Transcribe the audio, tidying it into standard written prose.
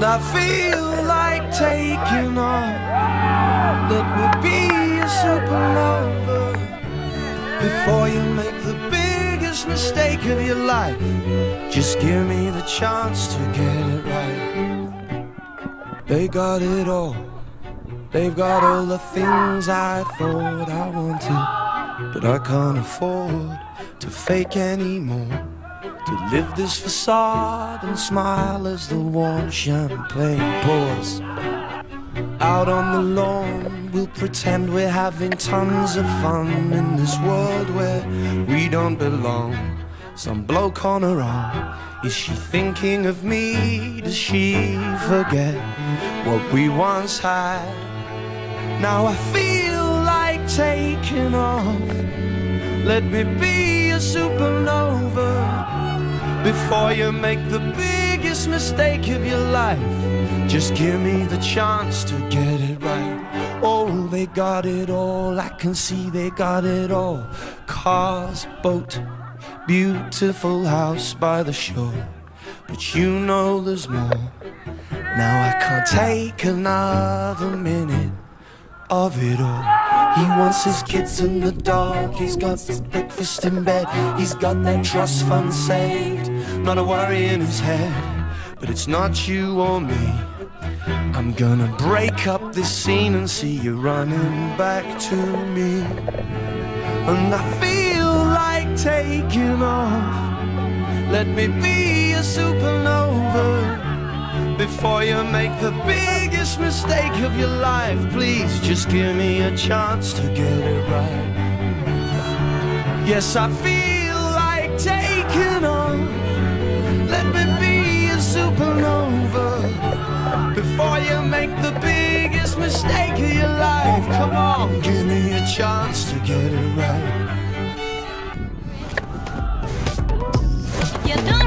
I feel like taking off. Let me be a supernova before you make the biggest mistake of your life. Just give me the chance to get it right. They got it all. They've got all the things I thought I wanted, but I can't afford to fake anymore. To live this facade and smile as the warm champagne pours. Out on the lawn, we'll pretend we're having tons of fun in this world where we don't belong. Some bloke on her arm, is she thinking of me? Does she forget what we once had? Now I feel like taking off. Let me be a supernova before you make the biggest mistake of your life. Just give me the chance to get it right. Oh, they got it all, I can see they got it all. Cars, boat, beautiful house by the shore. But you know there's more. Now I can't take another minute of it all. He wants his kids and the dog. He's got his breakfast in bed. He's got that trust fund saved. Not a worry in his head. But it's not you or me. I'm gonna break up this scene and see you running back to me. And I feel like taking off. Let me be a supernova before you make the biggest mistake of your life. Please just give me a chance to get it right. Yes, I feel like taking off. Let me be a supernova before you make the biggest mistake of your life. Come on, give me a chance to get it right. You don't